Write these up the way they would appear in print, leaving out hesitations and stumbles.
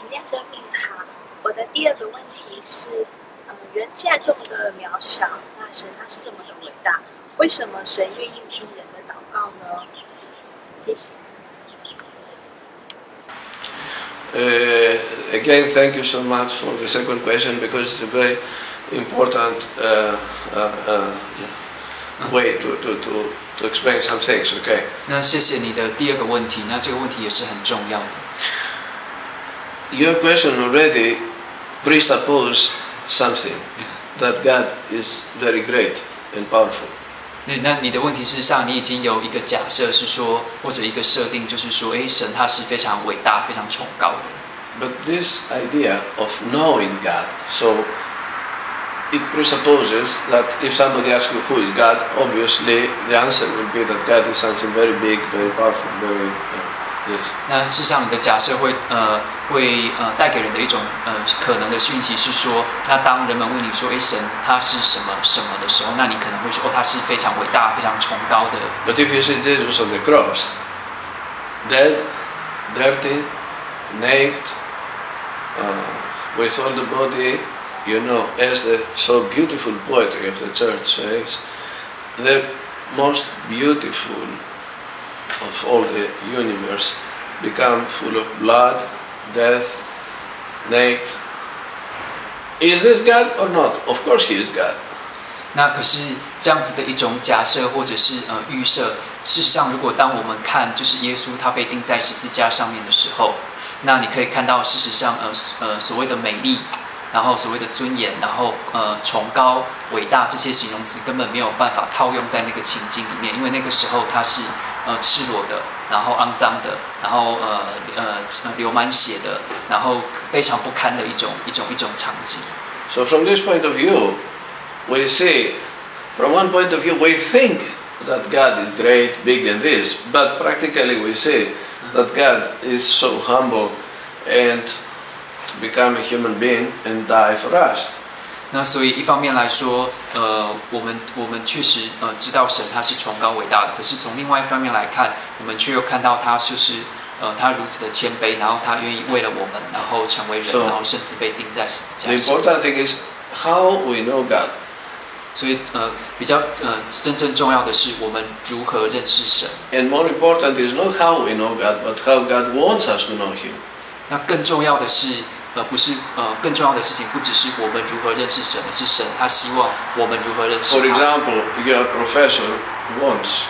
念生命好。我的第二个问题是，人现在这么的渺小，那神他是这么的伟大，为什么神愿意听人的祷告呢？谢谢。 Again, thank you so much for the second question because it's a very important way to explain some things. Okay. 那谢谢你的第二个问题，那这个问题也是很重要的。 Your question already presupposes something that God is very great and powerful. 那你的问题事实上，你已经有一个假设是说，或者一个设定，就是说，神他是非常伟大、非常崇高的。 But this idea of knowing God, so it presupposes that if somebody asks you who is God, obviously the answer will be that God is something very big, very powerful, very yes. 那事实上，你的假设会带给人的一种可能的讯息是说，那当人们问你说，神他是什么什么的时候，那你可能会说，他是非常伟大、非常崇高的。 But if you see Jesus on the cross, dead, dirty, naked, with all the body, as the so beautiful poetry of the church says, the most beautiful of all the universe become full of blood, death, naked. Is this God or not? Of course he is God. 那可是这样子的一种假设或者是预设，事实上，如果当我们看就是耶稣他被钉在十字架上面的时候，那你可以看到事实上所谓的美丽，然后所谓的尊严，然后崇高、伟大这些形容词根本没有办法套用在那个情境里面，因为那个时候他是赤裸的，然后肮脏的，然后流满血的，然后非常不堪的一种场景。 So from this point of view, we see, from one point of view, we think that God is great, big and this, but practically we see that God is so humble and to become a human being and die for us. 那所以一方面来说，我们确实知道神他是崇高伟大的，可是从另外一方面来看，我们却又看到他就是他如此的谦卑，然后他愿意为了我们，然后成为人，然后甚至被钉在十字架上。 The important thing is how we know God. 所以比较真正重要的是我们如何认识神。 And more important is not how we know God, but how God wants us to know Him. 那更重要的是，不是更重要的事情不只是我们如何认识神，而是神他希望我们如何认识他。 For example, your professor wants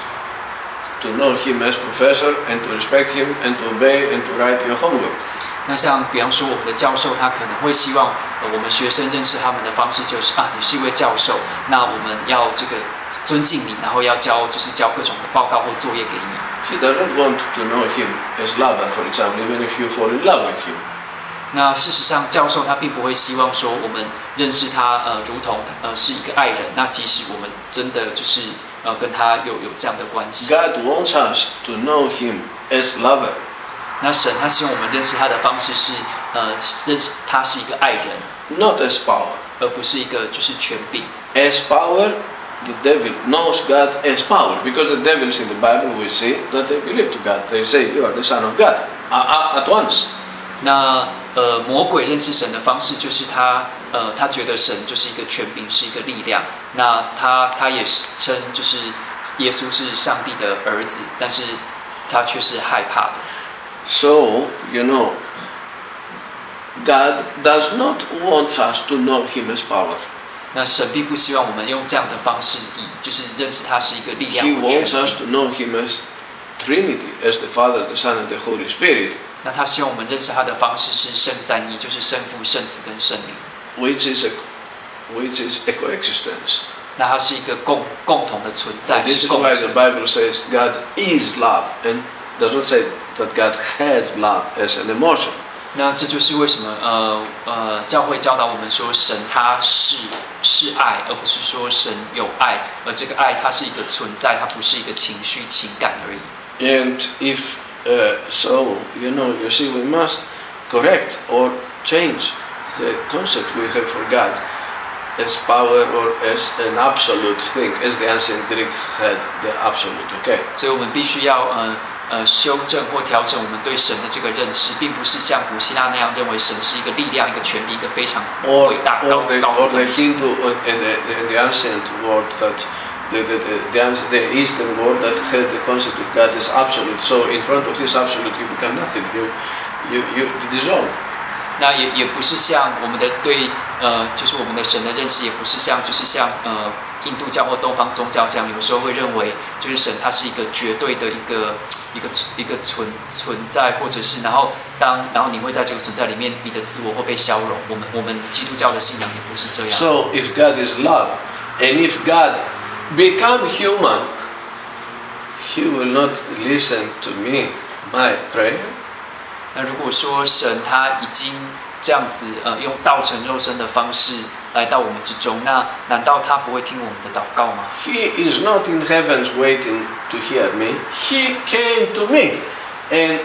to know him as professor and to respect him and to obey and to write your homework. 那像比方说我们的教授，他可能会希望我们学生认识他们的方式就是你是一位教授，那我们要这个尊敬你，然后要交各种的报告或作业给你。 He doesn't want to know him as lover, for example, even if you fall in love with him. 那事实上，教授他并不会希望说我们认识他如同是一个爱人。那即使我们真的就是跟他有这样的关系。 God wants us to know him as lover. 那神他希望我们认识他的方式是认识他是一个爱人 ，not as power， 而不是一个就是权柄。 As power, the devil knows God as power because the devils in the Bible we see that they believe to God. They say you are the son of God at once. 那魔鬼认识神的方式就是他觉得神就是一个权柄，是一个力量。那他也称就是耶稣是上帝的儿子，但是他却是害怕的。 So, God does not want us to know Him as power. 那神并不希望我们用这样的方式，就是认识他是一个力量。 He wants us to know Him as Trinity, as the Father, the Son, and the Holy Spirit. 那他希望我们认识他的方式是圣三一，就是圣父、圣子跟圣灵。 Which is a coexistence. 那它是一个共同的存在， This 是 is 共 why 存。 the Bible says God is love and does not say that God has love as an emotion. 那这就是为什么教会教导我们说神他是愛，而不是说神有愛，而这个愛它是一个存在，它不是一个情绪情感而已。 And if so, you see, we must correct or change the concept we have for God as power or as an absolute thing, as the ancient Greeks had the absolute. Okay. 所以我们必须要修正或调整我们对神的这个认识，并不是像古希腊那样认为神是一个力量、一个权柄、一个非常伟大、高的东西。 The ancient world that the Eastern world that had the concept of God as absolute. So in front of this absolute, you become nothing. You dissolve. 那也不是像我们的对就是我们的神的认识，也不是像印度教或东方宗教这样，有时候会认为就是神它是一个绝对的一个存在，或者是然后你会在这个存在里面，你的自我会被消融。我们基督教的信仰也不是这样。 So if God is love, and if God become human, He will not listen to me, my prayer. 那如果说神他已经这样子用道成肉身的方式来到我们之中，那难道他不会听我们的祷告吗？ He is not in heavens waiting to hear me. He came to me, and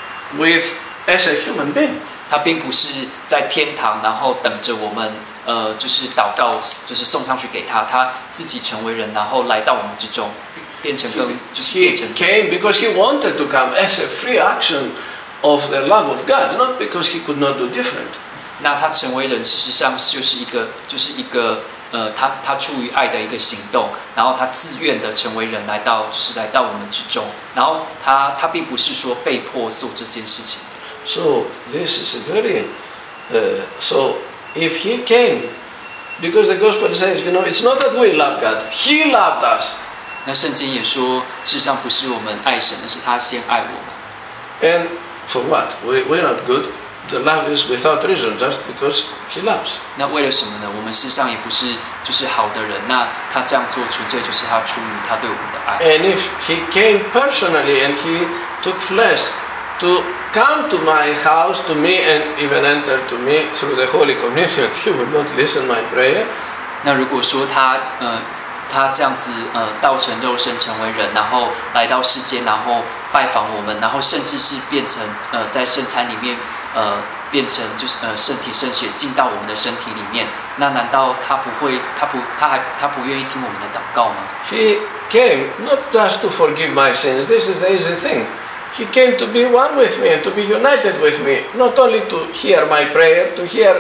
as a human being. 他并不是在天堂，然后等着我们就是祷告，就是送上去给他，他自己成为人，然后来到我们之中，变成 He came because he wanted to come as a free action of the love of God, not because he could not do different. 那他成为人，事实上就是一个他出于爱的一个行动，然后他自愿的成为人，来到我们之中，然后他并不是说被迫做这件事情。 So this is a very so if he came, because the gospel says, it's not that we love God, He loved us. 那圣经也说，事实上不是我们爱神，而是他先爱我们。 And for what? We're not good. The love is without reason, just because He loves. 那为了什么呢？我们事实上也不是就是好的人。那他这样做，纯粹就是他出于他对我们的爱。 And if He came personally and He took flesh to come to my house, to me, and even enter to me through the Holy Communion, He will not listen my prayer. 那如果说他这样子道成肉身成为人，然后来到世间，然后拜访我们，然后甚至是变成在圣餐里面变成就是圣体圣血进到我们的身体里面，那难道他不愿意听我们的祷告吗？ He came not just to forgive my sins. This is the easy thing. He came to be one with me and to be united with me, not only to hear my prayer, to hear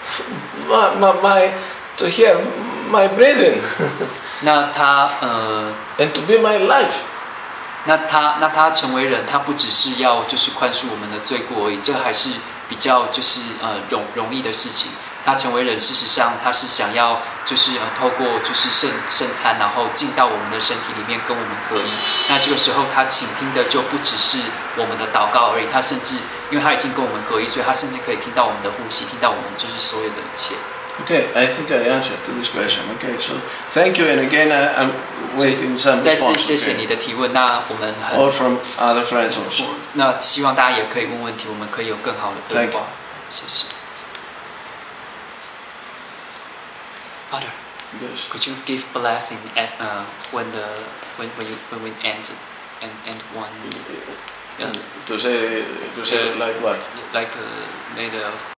my breathing. 那他 and to be my life. 那他成为人，他不只是要就是宽恕我们的罪过而已，这还是比较就是容易的事情。他成为人，事实上他是想要就是透过就是圣餐，然后进到我们的身体里面跟我们合一。那这个时候他倾听的就不只是我们的祷告而已，他甚至因为他已经跟我们合一，所以他甚至可以听到我们的呼吸，听到我们就是所有的一切。 Okay, I think I answered to this question. Okay, so thank you, and again I'm waiting some 再次 response. 谢谢你的提问。那我们 Or from other friends also. 那希望大家也可以问问题，我们可以有更好的对话。谢谢。Father, Yes. could you give blessing at when we end one To say like what? like may the